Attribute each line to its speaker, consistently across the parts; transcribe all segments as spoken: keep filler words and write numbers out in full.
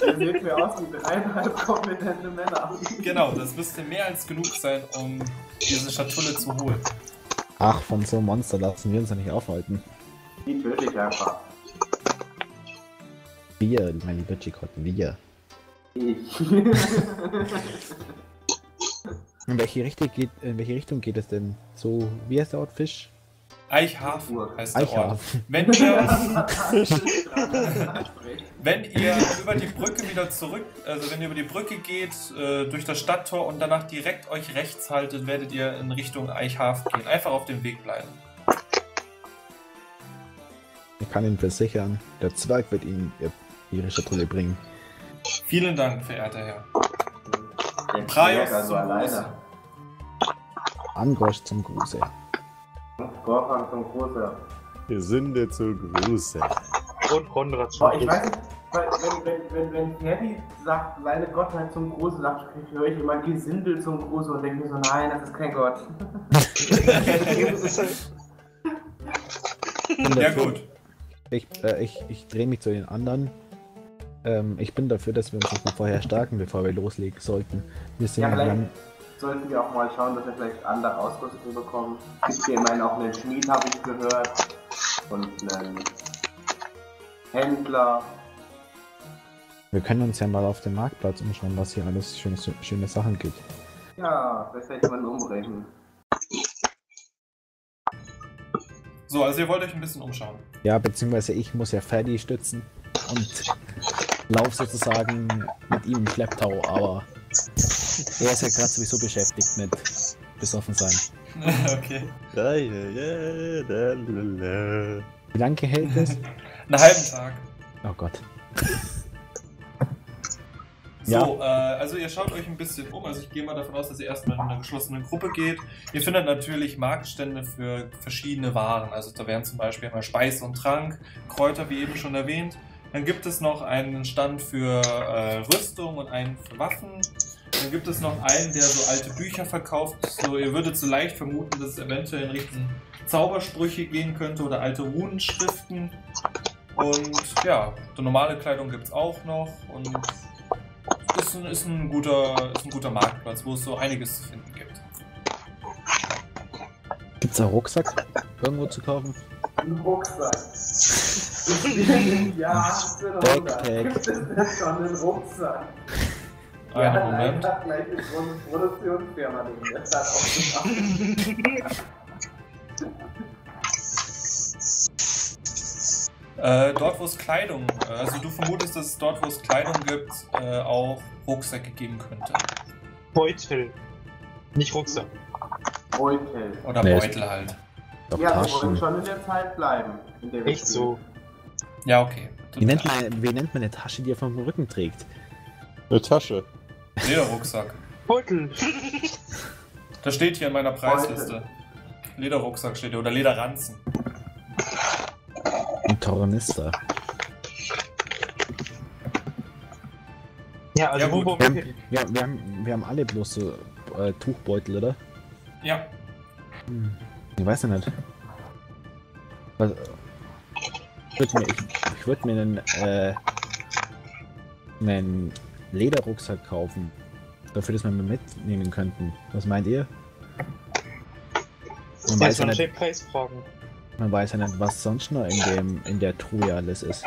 Speaker 1: Das sieht mir aus wie dreieinhalb kompetente Männer.
Speaker 2: Genau, das müsste mehr als genug sein, um diese Schatulle zu holen.
Speaker 3: Ach, von so einem Monster lassen wir uns ja nicht aufhalten.
Speaker 1: Die töte ich einfach.
Speaker 3: Wir, mein lieber Chicot, wir.
Speaker 1: Ich.
Speaker 3: In welche Richtung geht, in welche Richtung geht es denn? So, wie heißt der Ort? Fisch?
Speaker 2: Eichhafen heißt der Ort.
Speaker 3: Eichhafen.
Speaker 2: Wenn ihr, wenn ihr über die Brücke wieder zurück, also wenn ihr über die Brücke geht, äh, durch das Stadttor und danach direkt euch rechts haltet, werdet ihr in Richtung Eichhafen gehen. Einfach auf dem Weg bleiben.
Speaker 3: Ich kann Ihnen versichern, der Zwerg wird Ihnen ihr, Ihre Schatulle bringen.
Speaker 2: Vielen Dank, verehrter Herr.
Speaker 1: Der
Speaker 2: Praios
Speaker 1: also
Speaker 2: zum
Speaker 1: alleine.
Speaker 2: Gruße.
Speaker 3: Angosch zum Gruße.
Speaker 1: Gorfan zum Große.
Speaker 4: Gesünde zu Gruße.
Speaker 5: Und Konrad
Speaker 1: Boah, ich weiß nicht, weil wenn, wenn, wenn, wenn Ferdi sagt, seine Gottheit zum Große, sagt, höre ich immer Gesindel zum Große und denke mir so, nein, das ist kein Gott.
Speaker 2: Ja gut.
Speaker 3: Ich, äh, ich, ich drehe mich zu den anderen. Ähm, ich bin dafür, dass wir uns nicht mal vorher stärken, bevor wir loslegen sollten. Wir sind
Speaker 1: Ja, vielleicht
Speaker 3: dann,
Speaker 1: sollten wir auch mal schauen, dass wir vielleicht andere Ausrüstung bekommen. Es gibt hier immerhin auch einen Schmied, habe ich gehört. Und einen Händler.
Speaker 3: wir können uns ja mal auf dem Marktplatz umschauen, was hier alles schöne, schöne Sachen gibt.
Speaker 1: Ja, vielleicht werde ich mal umbrechen.
Speaker 2: So, also ihr wollt euch ein bisschen umschauen.
Speaker 3: Ja, beziehungsweise ich muss ja Ferdi stützen und lauf sozusagen mit ihm im Schlepptau, aber er ist ja gerade sowieso beschäftigt mit besoffen sein.
Speaker 2: Okay.
Speaker 4: Ja, ja, ja, da, la, la.
Speaker 3: Wie lange hält es?
Speaker 2: Einen halben Tag.
Speaker 3: Oh Gott.
Speaker 2: So, äh, also ihr schaut euch ein bisschen um. Also ich gehe mal davon aus, dass ihr erstmal in eine geschlossene Gruppe geht. Ihr findet natürlich Marktstände für verschiedene Waren. Also da wären zum Beispiel einmal Speise und Trank, Kräuter, wie eben schon erwähnt. Dann gibt es noch einen Stand für äh, Rüstung und einen für Waffen. Dann gibt es noch einen, der so alte Bücher verkauft. So, ihr würdet so leicht vermuten, dass es eventuell in Richtung Zaubersprüche gehen könnte oder alte Runenschriften. Und ja, so normale Kleidung gibt es auch noch. Und ist ein, ist, ein guter, ist ein guter Marktplatz, wo es so einiges zu finden gibt.
Speaker 3: Gibt's einen Rucksack irgendwo zu kaufen?
Speaker 1: Ein Rucksack. Ja, achtzehnhundert.
Speaker 3: Backpack.
Speaker 1: Gibt es denn schon einen Rucksack?
Speaker 2: Einen
Speaker 1: Ja,
Speaker 2: Moment.
Speaker 1: einfach gleich eine große Produktionsfirma, die das hat aufgemacht.
Speaker 2: Äh, dort, wo es Kleidung, äh, also du vermutest, dass es dort, wo es Kleidung gibt, äh, auch Rucksäcke geben könnte.
Speaker 5: Beutel. Nicht Rucksack.
Speaker 1: Beutel.
Speaker 2: Oder
Speaker 3: Nee,
Speaker 2: Beutel halt.
Speaker 3: Doch,
Speaker 1: Ja, wir wollen
Speaker 3: Taschen.
Speaker 1: schon in der Zeit bleiben. In der wir
Speaker 5: Echt so.
Speaker 2: Ja, okay. Tut
Speaker 3: Wie
Speaker 2: mir
Speaker 3: nennt,
Speaker 2: leid.
Speaker 3: man, wie nennt man eine Tasche, die er vom Rücken trägt?
Speaker 4: Eine Tasche.
Speaker 2: Lederrucksack.
Speaker 5: Beutel.
Speaker 2: Das steht hier in meiner Preisliste. Lederrucksack steht hier. Oder Lederranzen.
Speaker 3: Ein Tornister.
Speaker 5: Ja, also
Speaker 2: Ja,
Speaker 5: wo
Speaker 2: gut.
Speaker 3: Wir
Speaker 5: wollen
Speaker 3: haben,
Speaker 5: wir
Speaker 3: wir, wir, haben, wir haben alle bloß so äh, Tuchbeutel, oder?
Speaker 2: Ja.
Speaker 3: Hm. Ich weiß ja nicht. Was, ich würde mir, ich, ich würd mir einen, äh, einen Lederrucksack kaufen. Dafür, dass wir ihn mitnehmen könnten. Was meint ihr? Man weiß, ja
Speaker 5: erstmal nach
Speaker 3: nicht,
Speaker 5: dem Preis fragen?
Speaker 3: man weiß ja nicht, was sonst noch in, dem, in der Truhe alles ist.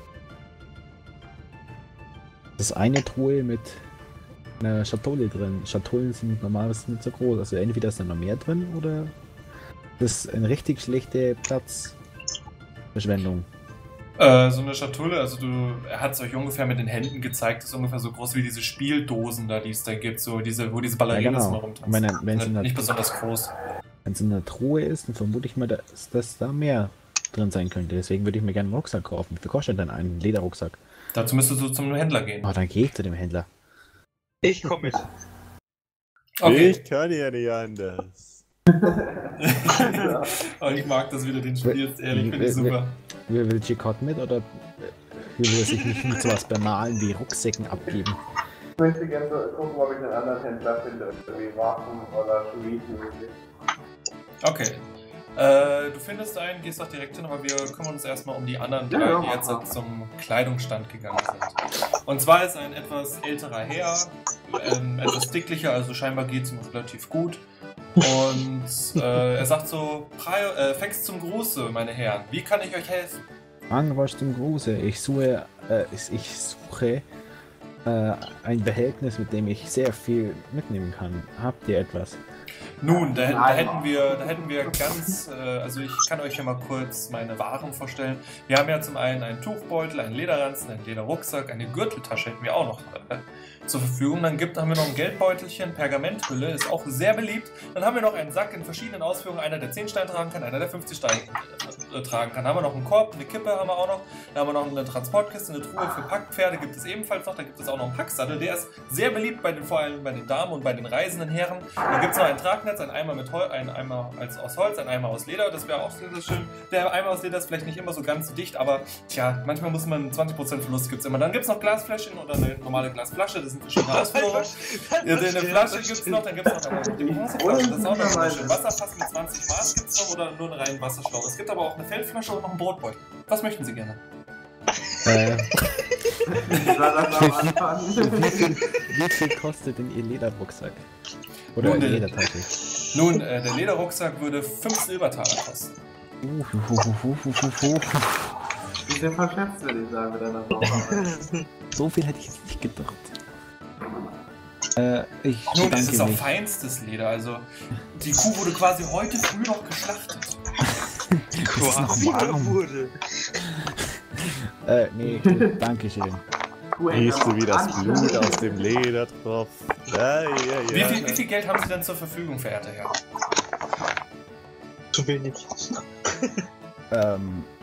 Speaker 3: Das ist eine Truhe mit einer Schatulle drin. Schatullen sind normalerweise nicht so groß. Also entweder ist da noch mehr drin oder das ist eine richtig schlechte Platzverschwendung.
Speaker 2: Äh, so eine Schatulle, also du, er hat es euch ungefähr mit den Händen gezeigt, ist ungefähr so groß wie diese Spieldosen da, die es da gibt, so diese, wo diese Ballerinas
Speaker 3: Ja, genau.
Speaker 2: mal rumtanzen.
Speaker 3: Wenn- wenn sie
Speaker 2: Nicht-
Speaker 3: in
Speaker 2: nicht
Speaker 3: der-
Speaker 2: besonders groß.
Speaker 3: Wenn es in der Truhe ist, dann vermute ich mal, dass, dass da mehr drin sein könnte. Deswegen würde ich mir gerne einen Rucksack kaufen. Wie viel kostet denn ein Lederrucksack?
Speaker 2: Dazu müsstest du zum Händler gehen.
Speaker 3: Oh, dann gehe ich zu dem Händler.
Speaker 5: Ich komme mit.
Speaker 2: Okay.
Speaker 4: Ich kann ja nicht anders.
Speaker 2: Oh, ich mag das, wie du den spielst, ehrlich, finde ich super.
Speaker 3: Will, will Chicot mit oder will er sich nicht mit sowas Banalen wie Rucksäcken abgeben?
Speaker 1: Ich möchte gerne so gucken, ob ich einen anderen Händler finde. Irgendwie Waffen oder Schmieden.
Speaker 2: Okay. Äh, du findest einen, gehst auch direkt hin, aber wir kümmern uns erstmal um die anderen
Speaker 1: Ja,
Speaker 2: drei,
Speaker 1: ja,
Speaker 2: die
Speaker 1: mach
Speaker 2: jetzt
Speaker 1: mal.
Speaker 2: zum Kleidungsstand gegangen sind. Und zwar ist ein etwas älterer Herr, ähm, etwas dicklicher, also scheinbar geht es ihm relativ gut. Und äh, er sagt so, Prio, äh, Fex zum Gruße, meine Herren, wie kann ich euch helfen?
Speaker 3: Angwasch zum Gruße. Ich suche, äh, ich ich suche äh, ein Behältnis, mit dem ich sehr viel mitnehmen kann. Habt ihr etwas?
Speaker 2: Nun, da, da,
Speaker 1: Nein.
Speaker 2: hätten wir, da hätten wir ganz, äh, also ich kann euch ja mal kurz meine Waren vorstellen. Wir haben ja zum einen einen Tuchbeutel, einen Lederranzen, einen Lederrucksack, eine Gürteltasche hätten wir auch noch äh, zur Verfügung. Dann gibt, haben wir noch ein Geldbeutelchen, Pergamenthülle, ist auch sehr beliebt. Dann haben wir noch einen Sack in verschiedenen Ausführungen, einer der zehn Steine tragen kann, einer der fünfzig Steine äh, tragen kann. Dann haben wir noch einen Korb, eine Kippe haben wir auch noch. Dann haben wir noch eine Transportkiste, eine Truhe für Packpferde gibt es ebenfalls noch. Dann gibt es auch noch einen Packsattel, der ist sehr beliebt bei den, vor allem bei den Damen und bei den reisenden Herren. Dann gibt es noch ein Tragnetz, ein Eimer mit Hol ein Eimer als aus Holz, ein Eimer aus Leder, das wäre auch sehr, sehr schön. Der Eimer aus Leder ist vielleicht nicht immer so ganz so dicht, aber tja, manchmal muss man zwanzig Prozent Verlust gibt es immer. Dann gibt es noch Glasfläschchen oder eine normale Glasflasche, das sind verschiedene Ausführungen. Ja, eine Flasche gibt es noch, dann gibt es noch eine die Bronzeflasche, das ist auch noch eine schöne. Wasserfass mit zwanzig Maß gibt es noch oder nur einen reinen Wasserschlauch. Es gibt aber auch eine Feldflasche und noch einen Brotbeutel. Was möchten Sie gerne?
Speaker 3: Äh,
Speaker 1: Ich war das am Anfang.
Speaker 3: wie, viel, wie viel kostet denn Ihr Lederrucksack? Oder
Speaker 2: Nun,
Speaker 3: Ihre
Speaker 2: der-
Speaker 3: Ledertasche?
Speaker 2: Nun, äh, der Lederrucksack würde fünf Silbertaler kosten.
Speaker 1: Bisschen verschätzt, würde ich sagen, mit deiner Frau.
Speaker 3: So viel hätte ich jetzt nicht gedacht. Äh, ich
Speaker 2: Nun, es ist
Speaker 3: bedanke
Speaker 2: auch
Speaker 3: mich.
Speaker 2: feinstes Leder, also die Kuh wurde quasi heute früh noch geschlachtet.
Speaker 5: Quasi
Speaker 3: noch warm.
Speaker 5: wurde.
Speaker 3: Äh, nee, danke schön.
Speaker 4: Siehst du, wie das Blut aus dem Leder tropft? Ja, ja, ja.
Speaker 2: Wie viel, wie viel Geld haben Sie denn zur Verfügung, verehrter Herr?
Speaker 5: Zu wenig.
Speaker 3: Ähm,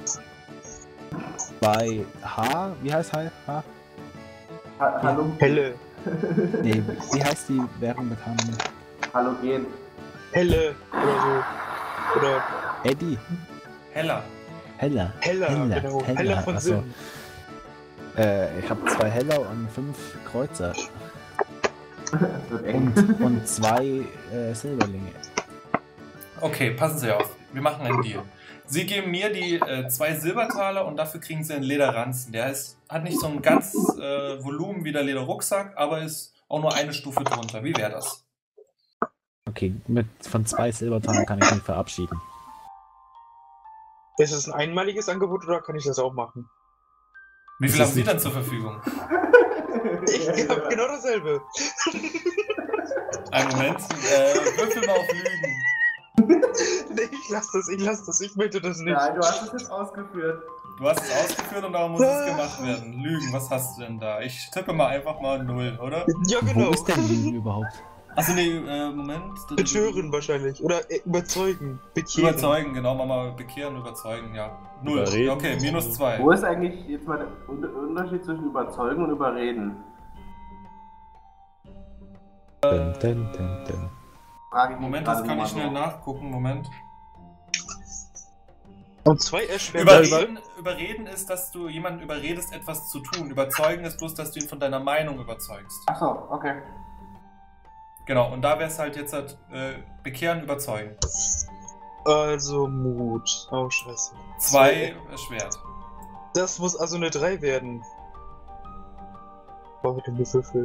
Speaker 3: bei H, wie heißt H? H?
Speaker 1: Ha Hallo,
Speaker 5: Helle.
Speaker 3: Nee, wie heißt die Währung mit H?
Speaker 1: Halogen.
Speaker 5: Helle. Oder so. Oder
Speaker 3: Eddie?
Speaker 2: Heller.
Speaker 3: Heller.
Speaker 5: Heller,
Speaker 3: Heller,
Speaker 5: genau.
Speaker 3: Heller,
Speaker 5: Heller von
Speaker 3: ach so.
Speaker 5: Sinn.
Speaker 3: Äh, ich habe zwei Heller und fünf Kreuzer.
Speaker 1: Das wird eng.
Speaker 3: Und, und zwei äh, Silberlinge.
Speaker 2: Okay, passen Sie auf. Wir machen einen Deal. Sie geben mir die äh, zwei Silbertaler und dafür kriegen Sie einen Lederranzen. Der ist, hat nicht so ein ganz äh, Volumen wie der Lederrucksack, aber ist auch nur eine Stufe drunter. Wie wäre das?
Speaker 3: Okay, mit, von zwei Silbertagen kann ich mich verabschieden.
Speaker 5: Ist es ein einmaliges Angebot oder kann ich das auch machen?
Speaker 2: Wie viel
Speaker 3: Das
Speaker 2: haben
Speaker 3: ist
Speaker 2: Sie
Speaker 3: nicht-
Speaker 2: denn zur Verfügung?
Speaker 5: Ich hab genau dasselbe.
Speaker 2: Einen Moment. Äh, würfel mal auf Lügen.
Speaker 5: Nee, ich lass das, ich lass das, ich möchte das nicht.
Speaker 1: Nein, du hast es jetzt ausgeführt.
Speaker 2: Du hast es ausgeführt und darum muss es gemacht werden. Lügen, was hast du denn da? Ich tippe mal einfach mal null, oder?
Speaker 5: Ja,
Speaker 3: Wo
Speaker 5: genau.
Speaker 3: ist denn Lügen überhaupt?
Speaker 2: Achso, nee, äh, Moment.
Speaker 5: Betören wahrscheinlich. Oder äh, überzeugen. Bekehren.
Speaker 2: Überzeugen, genau, Mama, bekehren, überzeugen, ja. Null.
Speaker 4: Überreden.
Speaker 2: Okay, minus zwei.
Speaker 1: Wo ist eigentlich jetzt mal der Un- Unterschied zwischen überzeugen und überreden?
Speaker 3: Dun, dun, dun, dun.
Speaker 1: Frage ich mich
Speaker 2: Moment,
Speaker 1: gerade
Speaker 2: das kann
Speaker 1: nur
Speaker 2: ich
Speaker 1: mal
Speaker 2: schnell
Speaker 1: so.
Speaker 2: nachgucken, Moment.
Speaker 5: Und zwei erschweren.
Speaker 2: Überreden, überreden ist, dass du jemanden überredest, etwas zu tun. Überzeugen ist bloß, dass du ihn von deiner Meinung überzeugst.
Speaker 1: Achso, okay.
Speaker 2: Genau, und da wäre es halt jetzt halt, äh, bekehren, überzeugen.
Speaker 5: Also Mut. Oh, scheiße.
Speaker 2: Zwei erschwert.
Speaker 5: Das muss also eine drei werden. Oh, den Würfel.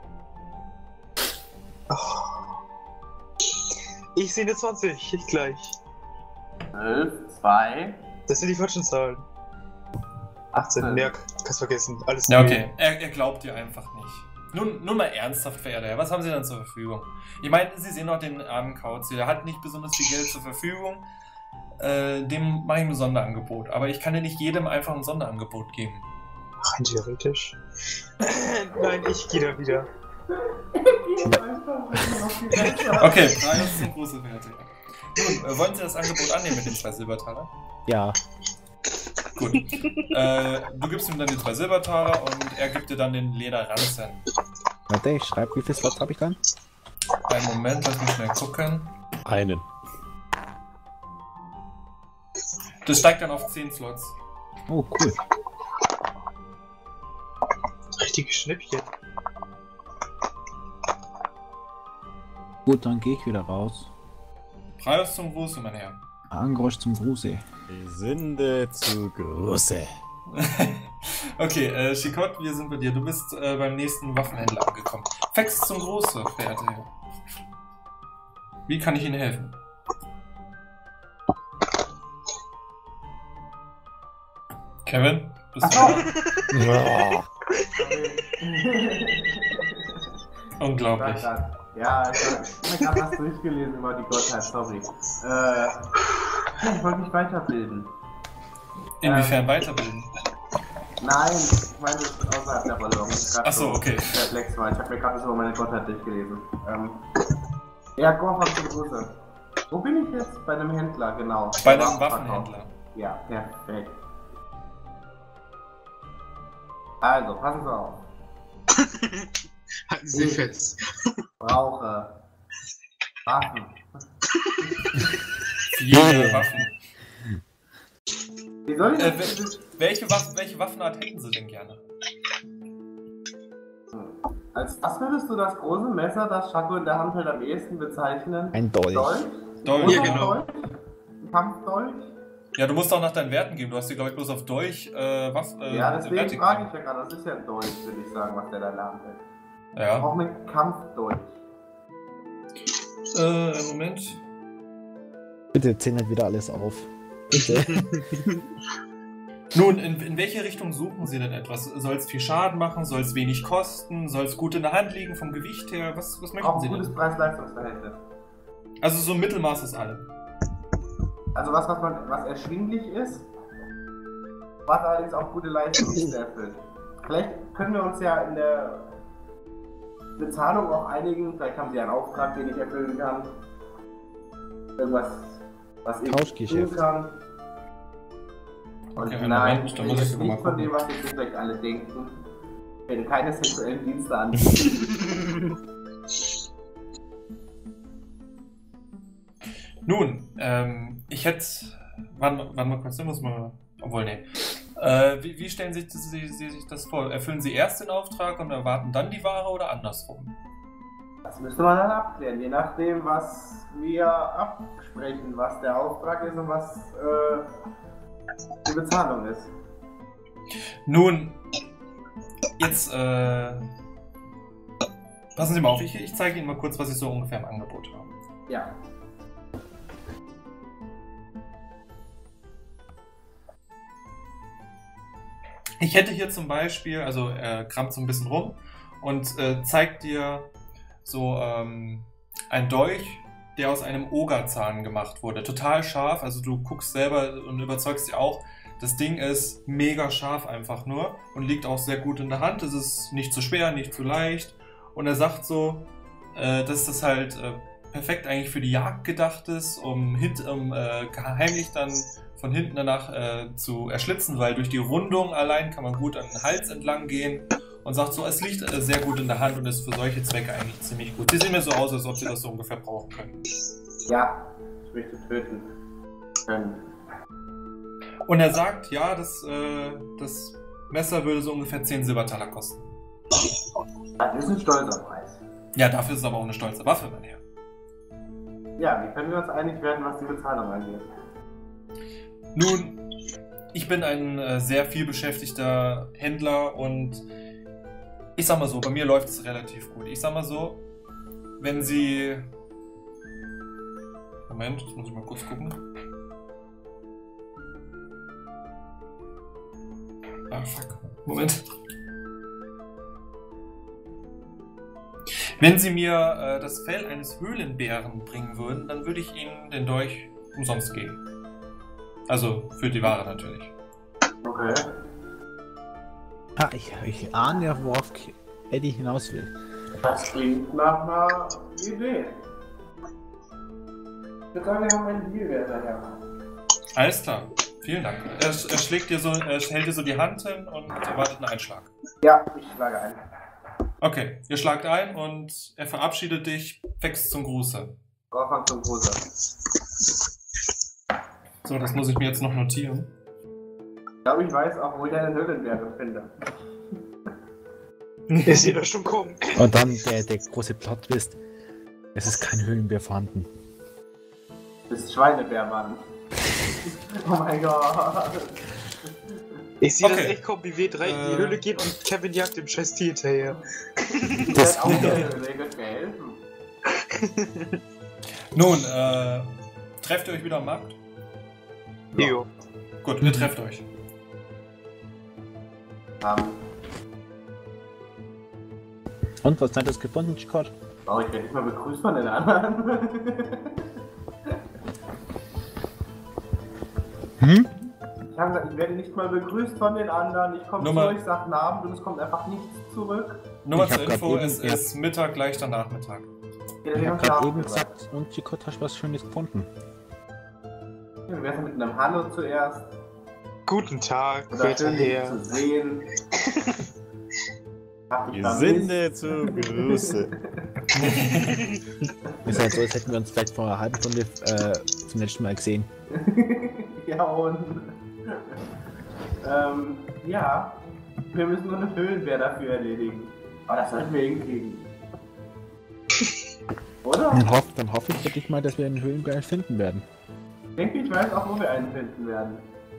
Speaker 5: Oh. Ich sehe eine zwanzig, ich gleich.
Speaker 1: zwölf, zwei.
Speaker 5: Das sind die falschen Zahlen. achtzehn,
Speaker 1: achtzehn.
Speaker 5: ja, kannst vergessen. Alles
Speaker 2: Ja,
Speaker 5: gut.
Speaker 2: okay. Er, er glaubt dir einfach nicht. Nun, nun mal ernsthaft, verehrter Herr, was haben Sie denn zur Verfügung? Ich meine, Sie sehen doch den armen Kauz hier, der hat nicht besonders viel Geld zur Verfügung. Äh, dem mache ich ein Sonderangebot. Aber ich kann ja nicht jedem einfach ein Sonderangebot geben.
Speaker 5: Rein theoretisch. Nein, ich gehe da wieder.
Speaker 2: Okay, Preis zum große Werte. Nun, äh, wollen Sie das Angebot annehmen mit den zwei Silbertaler?
Speaker 3: Ja,
Speaker 2: Gut. äh, du gibst ihm dann die zwei Silbertaler und er gibt dir dann den Lederranzen.
Speaker 3: warte, ich schreibe, wie viel Slots habe ich dann?
Speaker 2: Einen Moment, lass mich schnell gucken.
Speaker 4: Einen.
Speaker 2: Das steigt dann auf zehn Slots.
Speaker 3: Oh, cool.
Speaker 5: Richtige Schnäppchen.
Speaker 3: Gut, dann gehe ich wieder raus.
Speaker 2: Preis zum Gruße, mein Herr.
Speaker 3: Angrosch zum Gruße.
Speaker 4: Die Sünde zu Große.
Speaker 2: Okay, äh, Chicot, wir sind bei dir. Du bist äh, beim nächsten Waffenhändler angekommen. Fex zum Große, verehrter Herr. Wie kann ich Ihnen helfen? Kevin, bist du da?
Speaker 4: Ja.
Speaker 2: Unglaublich.
Speaker 1: Ja, ich habe was durchgelesen über die Gottheit, sorry. Äh, ich wollte mich weiterbilden.
Speaker 2: Inwiefern weiterbilden?
Speaker 1: Nein, ich meine, das ist außerhalb der Ballon.
Speaker 2: Achso, okay.
Speaker 1: Perplex war. Ich habe mir gerade das über meine Gottheit durchgelesen. Ähm, ja, Gorfam zum Gruße. Wo bin ich jetzt? Bei einem Händler, genau.
Speaker 2: Bei einem Waffenhändler.
Speaker 1: Ja, perfekt. Also, passen Sie auf.
Speaker 5: Halten Sie
Speaker 1: Ich
Speaker 5: fest.
Speaker 1: brauche Waffen.
Speaker 2: Viele Waffen.
Speaker 1: Wie soll ich
Speaker 2: Äh,
Speaker 1: das?
Speaker 2: wel- welche, Waffen, welche Waffenart hätten Sie denn gerne?
Speaker 1: Als was würdest du das große Messer, das Schako in der Hand hält, am ehesten bezeichnen?
Speaker 3: Ein Dolch.
Speaker 1: Dolch?
Speaker 2: Dolch.
Speaker 5: Ja, genau.
Speaker 1: Dolch? Ein Kampfdolch?
Speaker 2: Ja, du musst auch nach deinen Werten geben. Du hast dir, glaube ich, bloß auf Dolch äh, was. Äh,
Speaker 1: Ja, deswegen
Speaker 2: Werte
Speaker 1: frage ich
Speaker 2: gegeben.
Speaker 1: ja gerade. Das ist ja ein Dolch, würde ich sagen, was der da in der Hand hält. Ich
Speaker 2: Ja.
Speaker 1: brauche einen Kampfdolch.
Speaker 2: Äh, Moment.
Speaker 3: Bitte zählt wieder alles auf. Bitte.
Speaker 2: Nun, in, in welche Richtung suchen Sie denn etwas? Soll es viel Schaden machen? Soll es wenig kosten? Soll es gut in der Hand liegen vom Gewicht her? Was, was möchten
Speaker 1: Auch
Speaker 2: Sie
Speaker 1: ein gutes
Speaker 2: denn?
Speaker 1: Preis-Leistungs-Verhältnis.
Speaker 2: Also so ein Mittelmaß aus allem.
Speaker 1: Also was, was, man, was erschwinglich ist, was allerdings auch gute Leistung erfüllt. Vielleicht können wir uns ja in der Bezahlung auch einigen. Vielleicht haben Sie einen Auftrag, den ich erfüllen kann. Irgendwas, was ich
Speaker 3: Tauschgeschäft.
Speaker 1: tun kann. Und
Speaker 2: Okay, einen
Speaker 1: nein,
Speaker 2: Moment, da
Speaker 1: ich
Speaker 2: muss ich
Speaker 1: rede
Speaker 2: sogar mal
Speaker 1: nicht von
Speaker 2: gucken.
Speaker 1: dem, was jetzt vielleicht alle denken. Ich werde keine sexuellen Dienste anbieten.
Speaker 2: Nun, ähm, ich hätte. Wann, wann mal kurz, da muss man. Obwohl, nee. Äh, wie, wie stellen sich, Sie, Sie sich das vor? Erfüllen Sie erst den Auftrag und erwarten dann die Ware oder andersrum?
Speaker 1: Das müsste man dann abklären, je nachdem, was wir absprechen, was der Auftrag ist und was äh, die Bezahlung ist.
Speaker 2: Nun, jetzt, äh. Passen Sie mal auf, ich, ich zeige Ihnen mal kurz, was ich so ungefähr im Angebot habe.
Speaker 1: Ja.
Speaker 2: Ich hätte hier zum Beispiel, also er kramt so ein bisschen rum und äh, zeigt dir so ähm, ein Dolch, der aus einem Ogerzahn gemacht wurde. Total scharf, also du guckst selber und überzeugst dich auch, das Ding ist mega scharf einfach nur und liegt auch sehr gut in der Hand. Es ist nicht zu schwer, nicht zu leicht. Und er sagt so, äh, dass das halt äh, perfekt eigentlich für die Jagd gedacht ist, um, hint, um äh, heimlich dann von hinten danach äh, zu erschlitzen, weil durch die Rundung allein kann man gut an den Hals entlang gehen und sagt so, es liegt äh, sehr gut in der Hand und ist für solche Zwecke eigentlich ziemlich gut. Sie sehen mir so aus, als ob sie das so ungefähr brauchen können.
Speaker 1: Ja, ich möchte töten können.
Speaker 2: Und er sagt, ja, das, äh, das Messer würde so ungefähr zehn Silbertaler kosten.
Speaker 1: Das ist ein stolzer Preis.
Speaker 2: Ja, dafür ist es aber auch eine stolze Waffe, mein Herr.
Speaker 1: Ja, wie können wir uns einig werden, was die Bezahlung angeht?
Speaker 2: Nun, ich bin ein äh, sehr viel beschäftigter Händler und ich sag mal so, bei mir läuft es relativ gut. Ich sag mal so, wenn Sie... Moment, das muss ich mal kurz gucken. Ah, fuck. Moment. Wenn Sie mir äh, das Fell eines Höhlenbären bringen würden, dann würde ich Ihnen den Dolch umsonst geben. Also für die Ware natürlich.
Speaker 1: Okay.
Speaker 3: Ah, ich, ich ahne ja, worauf Eddie hinaus will.
Speaker 1: Das klingt nach einer Idee. Ich würde sagen, wir haben einen Deal, wer daher.
Speaker 2: Alles klar. Vielen Dank. Er, er schlägt dir so, er hält dir so die Hand hin und erwartet einen Einschlag.
Speaker 1: Ja, ich schlage ein.
Speaker 2: Okay, ihr schlagt ein und er verabschiedet dich. Fex zum Gruße.
Speaker 1: Gorfam zum Gruße.
Speaker 2: So, das muss ich mir jetzt noch notieren.
Speaker 1: Ich glaube, ich weiß auch, wo ich einen Höhlenbären finde.
Speaker 5: Der sieht doch schon kommen.
Speaker 3: Und dann der, der große Plot-Twist. Es ist kein Höhlenbär vorhanden.
Speaker 1: Das ist Schweinebär, Mann. Oh mein Gott.
Speaker 5: Ich sehe
Speaker 2: Okay.
Speaker 5: das echt kommen, wie wir drei in die
Speaker 2: Äh.
Speaker 5: Höhle gehen und Kevin jagt dem scheiß Tier hinterher.
Speaker 1: Das ist auch der Höhle, ihr könnt mir helfen.
Speaker 2: Nun, äh, trefft ihr euch wieder am Markt?
Speaker 5: Jo.
Speaker 2: Gut, ihr trefft euch.
Speaker 1: Um,
Speaker 3: Und was hat das gefunden, Scott?
Speaker 1: oh, ich werde nicht mal begrüßt von den anderen.
Speaker 3: Hm?
Speaker 1: Ich habe gesagt, ich werde nicht mal begrüßt von den anderen. Ich komme
Speaker 2: Nummer-
Speaker 1: zurück, sag Namen und es kommt einfach nichts zurück.
Speaker 2: Nur mal
Speaker 3: Ich hab
Speaker 2: zur
Speaker 3: grad
Speaker 2: Info,
Speaker 3: eben-
Speaker 2: es
Speaker 3: ja.
Speaker 2: ist Mittag, leichter Nachmittag.
Speaker 1: Ja,
Speaker 3: Ich
Speaker 1: wir
Speaker 3: hab
Speaker 1: haben
Speaker 3: gerade
Speaker 1: Namen
Speaker 3: eben gesagt, und Chicot, hast du was Schönes gefunden?
Speaker 1: Ja, wir werden mit einem Hallo zuerst.
Speaker 5: Guten Tag,
Speaker 1: Oder
Speaker 5: werter
Speaker 1: schön, dich
Speaker 5: Herr.
Speaker 1: zu sehen. Hab dich vermisst.
Speaker 4: Gesinde zu Grüße.
Speaker 3: Ist halt so, als hätten wir uns vielleicht vor einer halben Stunde äh, zum letzten Mal gesehen.
Speaker 1: Ja, und. ähm, ja. Wir müssen nur eine Höhlenwehr dafür erledigen. Aber das sollten wir hinkriegen. Oder?
Speaker 3: Dann, hoff, dann hoffe ich wirklich mal, dass wir einen Höhlengeil finden werden.
Speaker 1: Ich denke, ich weiß auch, wo wir einen finden werden.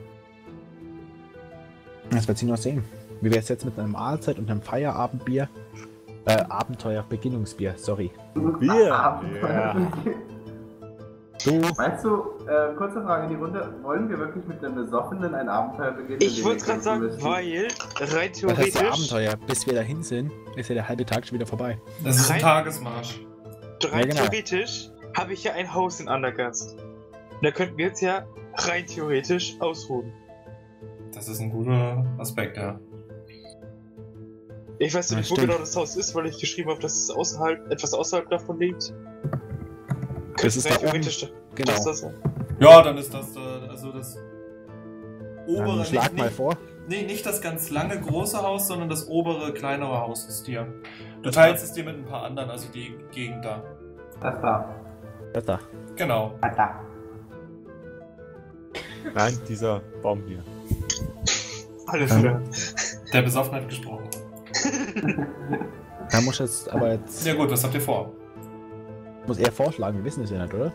Speaker 3: Das wird sie noch sehen. Wie wäre es jetzt mit einem Mahlzeit und einem Feierabendbier? Äh, Abenteuer, Beginnungsbier, sorry.
Speaker 4: Bier.
Speaker 1: Abenteuer.
Speaker 4: Ja.
Speaker 3: Du,
Speaker 1: Meinst du, äh, kurze Frage in die Runde, wollen wir wirklich mit einem Besoffenen ein Abenteuer beginnen?
Speaker 5: Ich
Speaker 1: in dem
Speaker 5: wollte
Speaker 1: wir
Speaker 5: gerade sagen,
Speaker 1: kämpfen müssen?
Speaker 5: weil rein
Speaker 3: was heißt der
Speaker 5: theoretisch,
Speaker 3: Abenteuer? Bis wir dahin sind, ist ja der halbe Tag schon wieder vorbei.
Speaker 2: Das ist ein
Speaker 5: Rein-
Speaker 2: Tagesmarsch.
Speaker 5: rein
Speaker 3: Ja, genau.
Speaker 5: theoretisch habe ich ja ein Haus in Andergast. Da könnten wir jetzt ja rein theoretisch ausruhen.
Speaker 2: Das ist ein guter Aspekt, ja.
Speaker 5: Ich weiß
Speaker 3: Ja,
Speaker 5: nicht, wo
Speaker 3: stimmt.
Speaker 5: genau das Haus ist, weil ich geschrieben habe, dass es außerhalb, etwas außerhalb davon liegt.
Speaker 3: Das ist
Speaker 5: rein
Speaker 3: da oben.
Speaker 5: theoretisch
Speaker 3: Genau.
Speaker 5: das sein.
Speaker 2: Ja, dann ist das, äh, also das obere,
Speaker 3: Dann
Speaker 2: nicht,
Speaker 3: schlag mal
Speaker 2: nicht,
Speaker 3: vor.
Speaker 2: nee, nicht das ganz lange große Haus, sondern das obere, kleinere Haus ist dir. Du teilst es dir mit ein paar anderen, also die Gegend da.
Speaker 1: Das da.
Speaker 3: Das da.
Speaker 2: Genau.
Speaker 1: Das da.
Speaker 4: Nein, dieser Baum hier.
Speaker 5: Alles
Speaker 3: Ähm.
Speaker 5: klar.
Speaker 2: Der Besoffene hat gesprochen.
Speaker 3: Da muss jetzt aber jetzt.
Speaker 2: Ja gut, was habt ihr vor?
Speaker 3: Muss er vorschlagen, wir wissen es ja nicht, oder?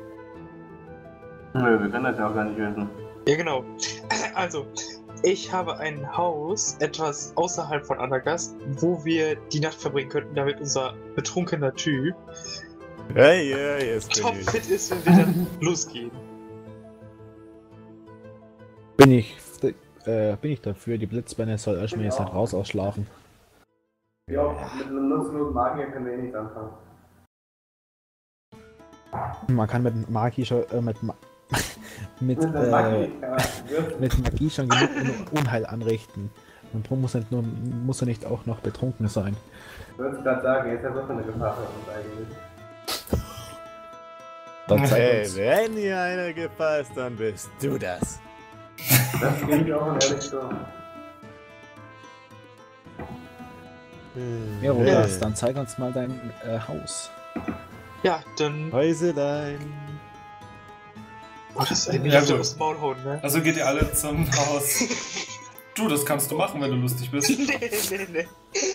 Speaker 1: Nö, wir können das ja auch gar nicht wissen.
Speaker 5: Ja, genau. Also, ich habe ein Haus etwas außerhalb von Andergast, wo wir die Nacht verbringen könnten, damit unser betrunkener Typ
Speaker 4: Hey, ja, jetzt bin ich.
Speaker 5: topfit ist, wenn wir dann losgehen.
Speaker 3: Bin ich. Äh, bin ich dafür, die Blitzbeine soll erstmal jetzt
Speaker 1: Ja.
Speaker 3: halt raus ausschlafen.
Speaker 1: Ja, mit einem nutzlosen Magier können wir eh nichts anfangen.
Speaker 3: Man kann mit Magie schon. Äh, mit, Ma mit,
Speaker 1: Mit der
Speaker 3: äh,
Speaker 1: Magie kann man wirken.
Speaker 3: mit Magie schon genug Un- Unheil anrichten. Und darum muss er, nicht nur, muss er nicht auch noch betrunken sein.
Speaker 1: Ich würde gerade sagen, er ist ja so eine Gefahr für uns eigentlich.
Speaker 3: Dann zeig
Speaker 4: Hey,
Speaker 3: uns.
Speaker 4: wenn hier einer Gefahr ist, dann bist du das.
Speaker 1: Das gebe ich auch ehrlich so.
Speaker 3: Ja, Rodas, dann zeig uns mal dein äh, Haus.
Speaker 5: Ja, dann.
Speaker 4: Häuselein.
Speaker 5: Oh, das ist eigentlich
Speaker 2: Ja,
Speaker 5: auf
Speaker 2: gut.
Speaker 5: das Maul hauen, ne?
Speaker 2: Also geht ihr alle zum Haus. Du, das kannst du machen, wenn du lustig bist.
Speaker 5: nee, nee, nee.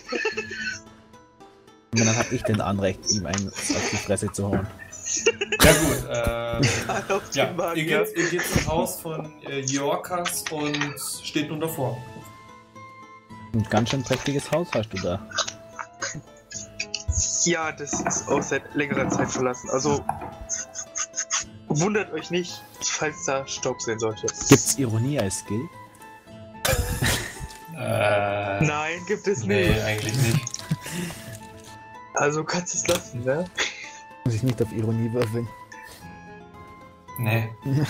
Speaker 3: Und dann hab ich den Anrecht, ihm einen auf die Fresse zu hauen.
Speaker 2: Ja gut, äh,
Speaker 5: Auf
Speaker 2: ja,
Speaker 5: den Magen,
Speaker 2: ihr geht, ihr geht zum Haus von äh, Jorkas und steht nun davor.
Speaker 3: Ein ganz schön prächtiges Haus hast du da.
Speaker 5: Ja, das ist auch seit längerer Zeit verlassen. Also wundert euch nicht, falls da Staub sein sollte.
Speaker 3: Gibt's Ironie als Skill?
Speaker 2: Äh,
Speaker 5: Nein, gibt es
Speaker 2: nee,
Speaker 5: nicht.
Speaker 2: eigentlich nicht.
Speaker 5: Also kannst du es lassen, ne?
Speaker 3: Muss ich nicht auf Ironie würfeln.
Speaker 2: Nee.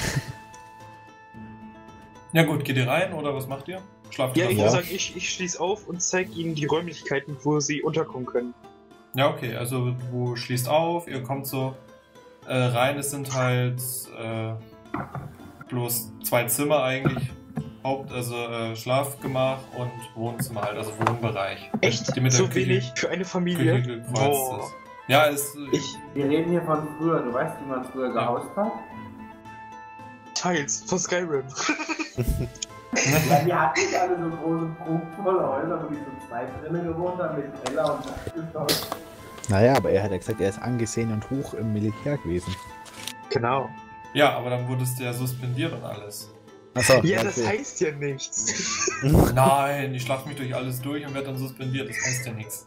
Speaker 2: Ja gut, geht ihr rein oder was macht ihr? Schlaft ihr
Speaker 5: Ja, ich
Speaker 2: davor?
Speaker 5: würde sagen, ich, ich schließe auf und zeige ihnen die Räumlichkeiten, wo sie unterkommen können.
Speaker 2: Ja, okay, also du schließt auf, ihr kommt so äh, rein, es sind halt äh, bloß zwei Zimmer eigentlich. Haupt-, also äh, Schlafgemach und Wohnzimmer halt, also Wohnbereich.
Speaker 5: Echt?
Speaker 2: Die mit der
Speaker 5: So
Speaker 2: Küche-
Speaker 5: wenig für eine
Speaker 2: Küche
Speaker 5: Familie?
Speaker 2: gekreuzt
Speaker 5: Boah.
Speaker 2: ist. Ja, ist.
Speaker 5: Ich
Speaker 1: Wir reden hier von früher, du weißt, wie man früher gehaust hat?
Speaker 5: teils von Skyrim.
Speaker 1: Ja, die hatten nicht alle so große, prunkvolle Häuser, wo die so zwei drinnen gewohnt haben, mit Keller und
Speaker 3: Naja, aber er hat ja gesagt, er ist angesehen und hoch im Militär gewesen.
Speaker 5: Genau.
Speaker 2: Ja, aber dann wurdest du ja suspendiert und alles.
Speaker 3: Achso,
Speaker 5: Ja, das
Speaker 3: okay.
Speaker 5: heißt ja nichts.
Speaker 2: Nein, ich schlaf mich durch alles durch und werde dann suspendiert. Das heißt ja nichts.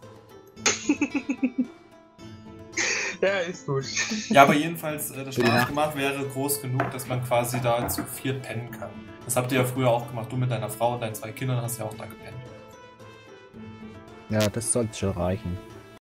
Speaker 5: Ja, ist gut.
Speaker 2: Ja, aber jedenfalls, äh, das
Speaker 3: Für die Nacht.
Speaker 2: Strafgemach wäre groß genug, dass man quasi da zu viert pennen kann. Das habt ihr ja früher auch gemacht. Du mit deiner Frau und deinen zwei Kindern hast ja auch da gepennt.
Speaker 3: Ja, das sollte schon reichen.